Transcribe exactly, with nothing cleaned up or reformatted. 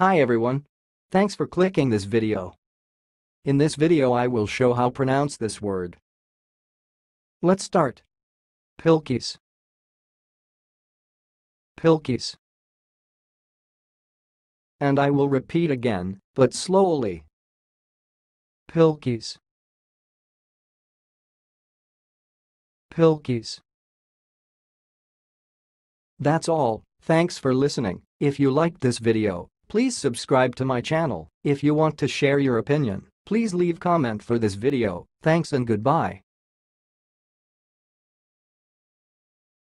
Hi everyone. Thanks for clicking this video. In this video I will show how pronounce this word. Let's start. Pilkey'S. Pilkey'S. And I will repeat again, but slowly. Pilkey'S. Pilkey'S. That's all. Thanks for listening. If you liked this video, please subscribe to my channel. If you want to share your opinion, please leave comment for this video. Thanks and goodbye.